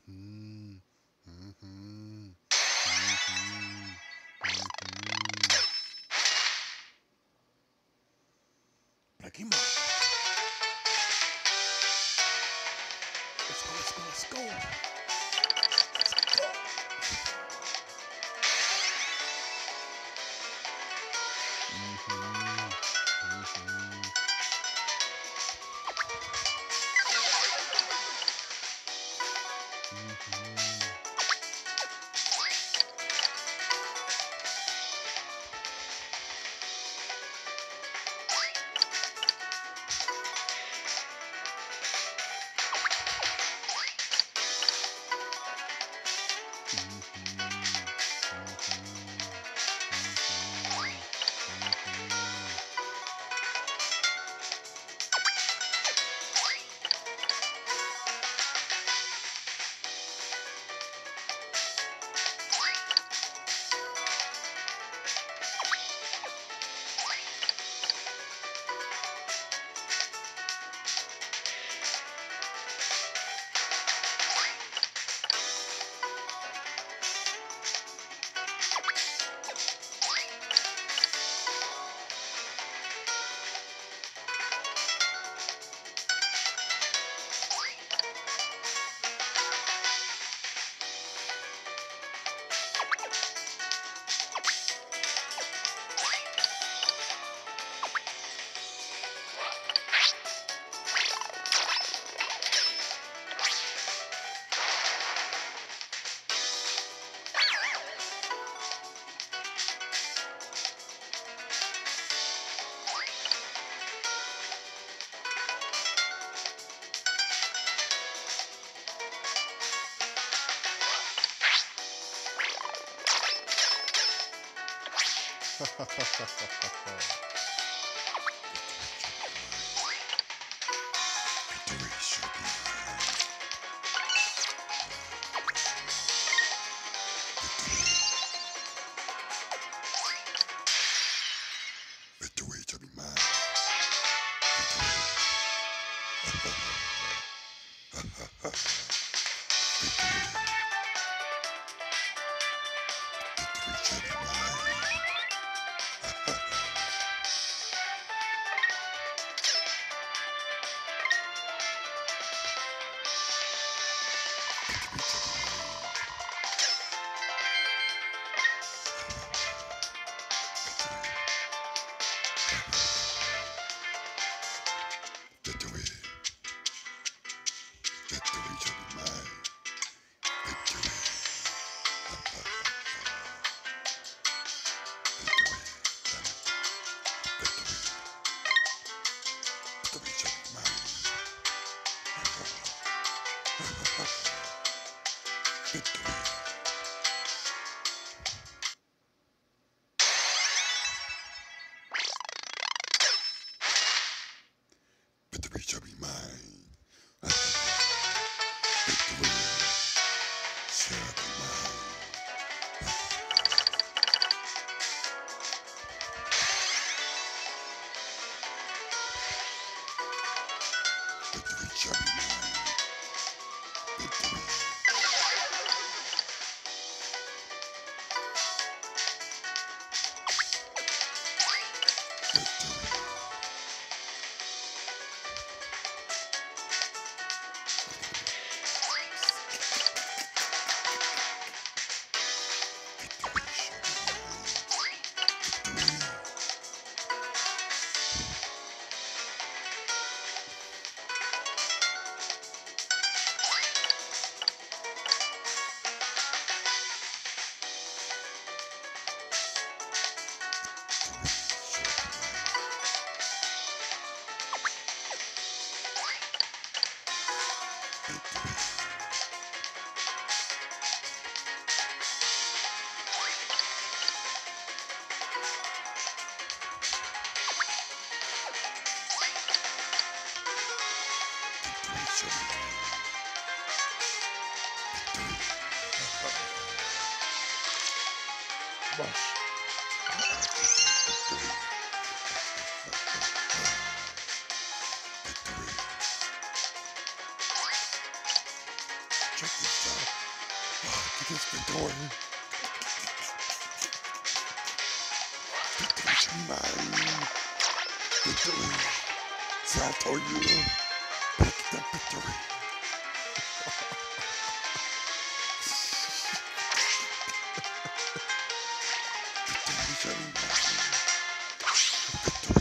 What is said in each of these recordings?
Mhm. Mhm. Mhm. Mhm. Black Emo. Let's go, let's go, let's go. Let's go. Mhm. Mhm. Mhm. Mhm. Mhm. Mhm. Mhm. Victory shall be mine. Victory shall be mine. Victory shall be mine. Victory. Victory shall be mine. Victory. Victory. Victory. Victory shall be mine. Victory. Victory shall be mine. Victory shall be mine. Victory shall be mine. Victory. Victory shall be mine. Victory shall be mine. Boss. Victory. Victory. check this out. Get this victory. Victory should be mine. Victory. See, I told you. Pick the victory. Victory should be mine. Victory.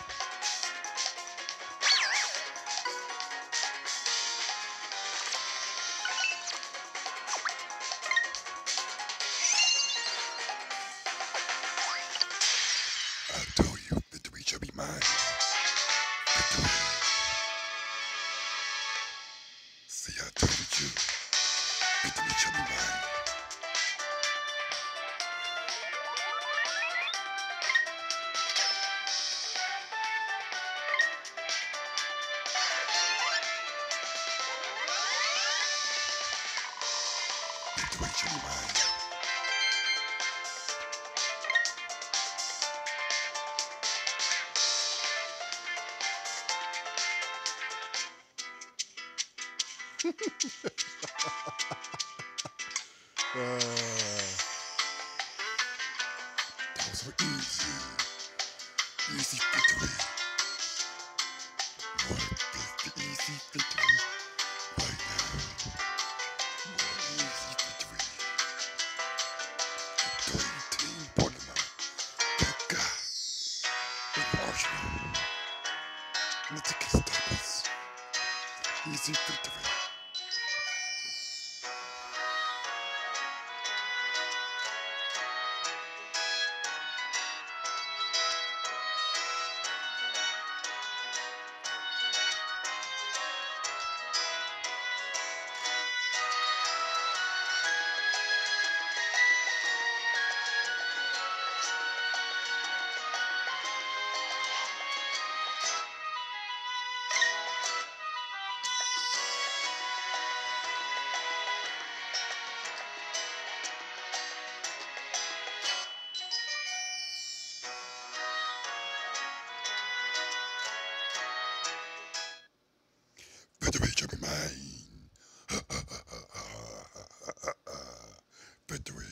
I told you, victory shall be mine. Victory. See, I told you, victory shall be mine. Victory shall be mine. Those were easy. Easy victory. What is the easy victory right now? What easy victory? The team Portland, that guy with Arsenal. Nothing can stop us. Easy victory. Victory shall be mine. Victory.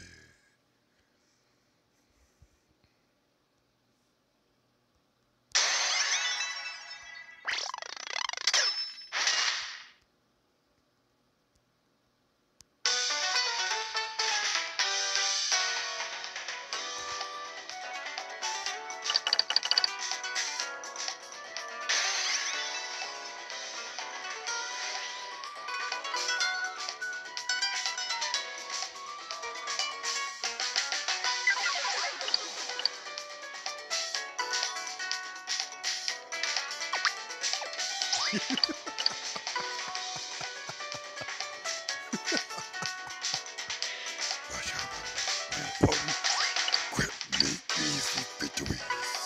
Watch out. Man, potent. Grip me easy victories.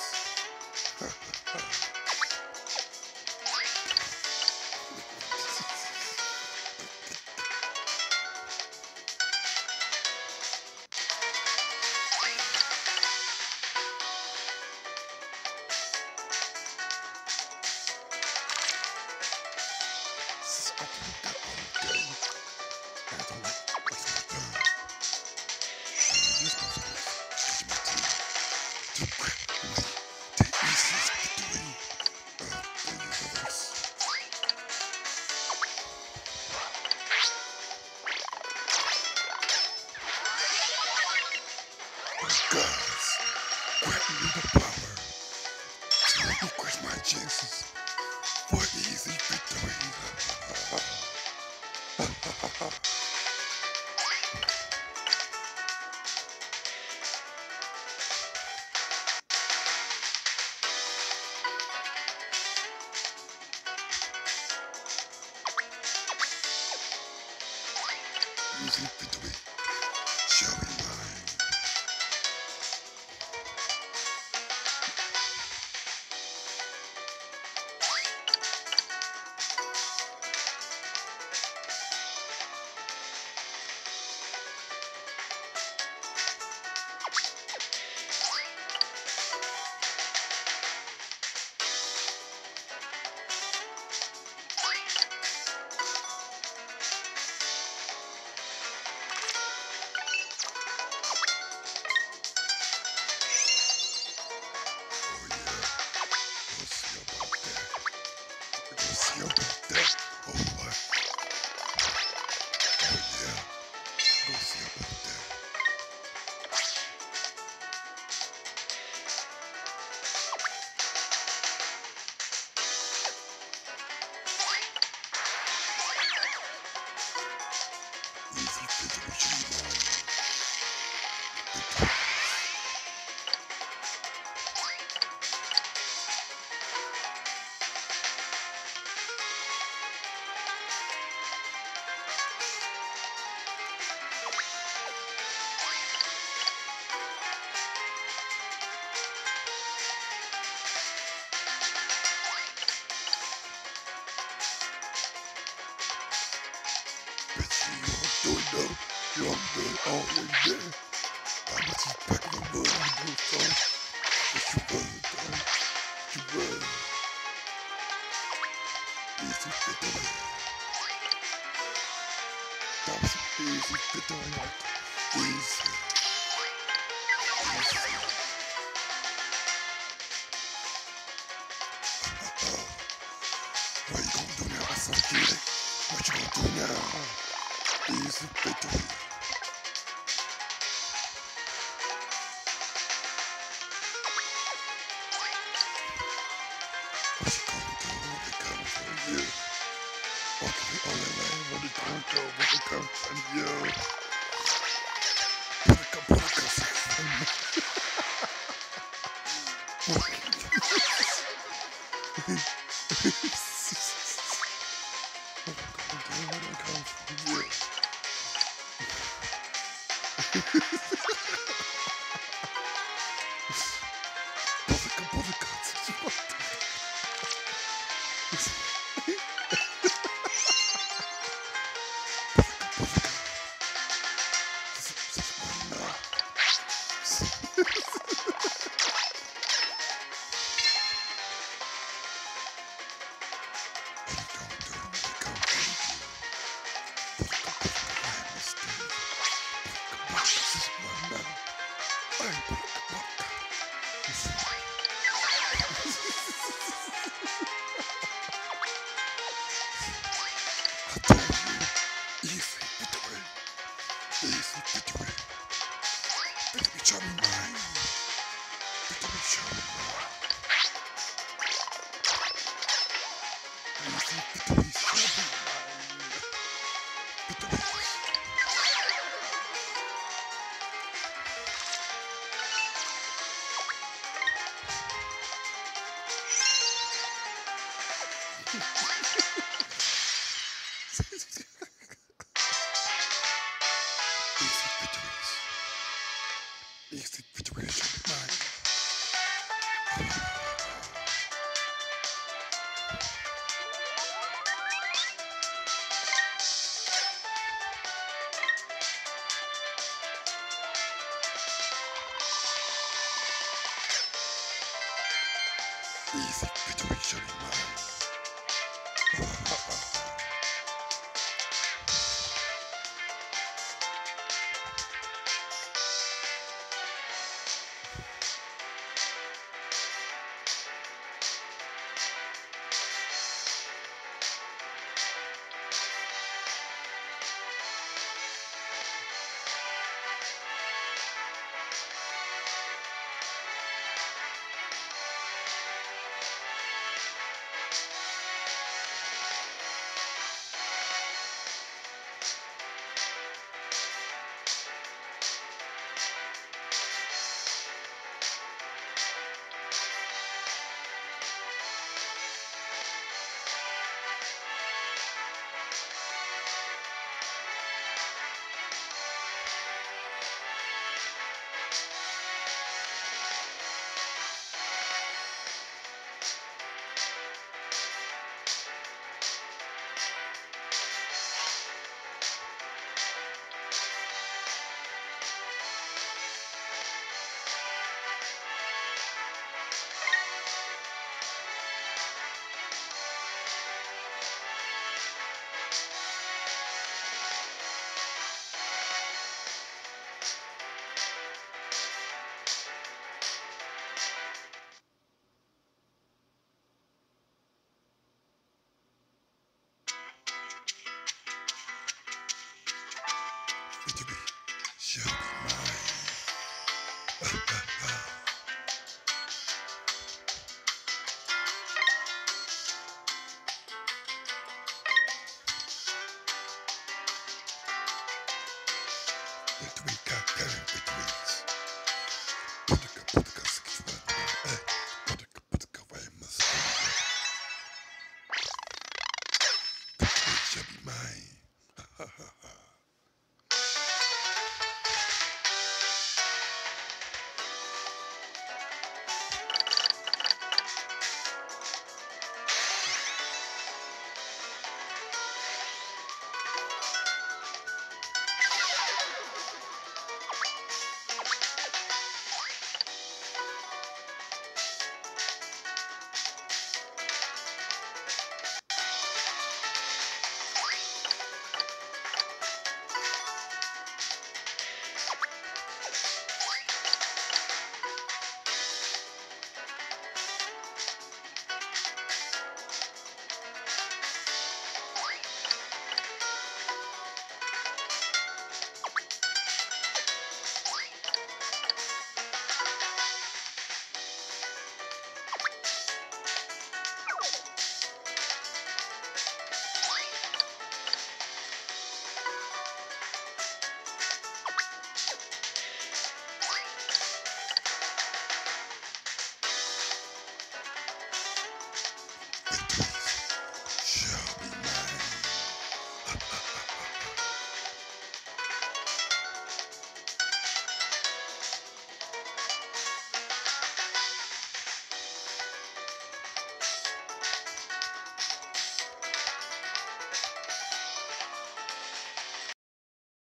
I do that all day. I don't like wasting my time. You're supposed to be my team to grip me the easiest victory of the universe. But guys, grant me the power to increase my chances for easy victory. Easy victory shall be mine. see about that. Oh, what? Oh, yeah. Go see about that. Easy situation mind. Bet you I'm doing now. You I'm doing all in there. I'm just back in the mud. I'm doing fun. But you run, dog. You run. Easy victory. That was an easy victory. Easy. Easy. What you gonna do now? I forget it. What you gonna do now? Easy victory. What you gonna do when they come for you? What can we only land when they don't go when they come for you? Put a What can you do? What you gonna do when they come for you? Easy victory. Victory shall be mine. Victory shall be mine. Easy victory shall be mine. Victory. Easy victories. Easy victory shall be mine. Easy victory shall be mine. victories. Putika 61. Hey, Putika famous. Victory shall be mine.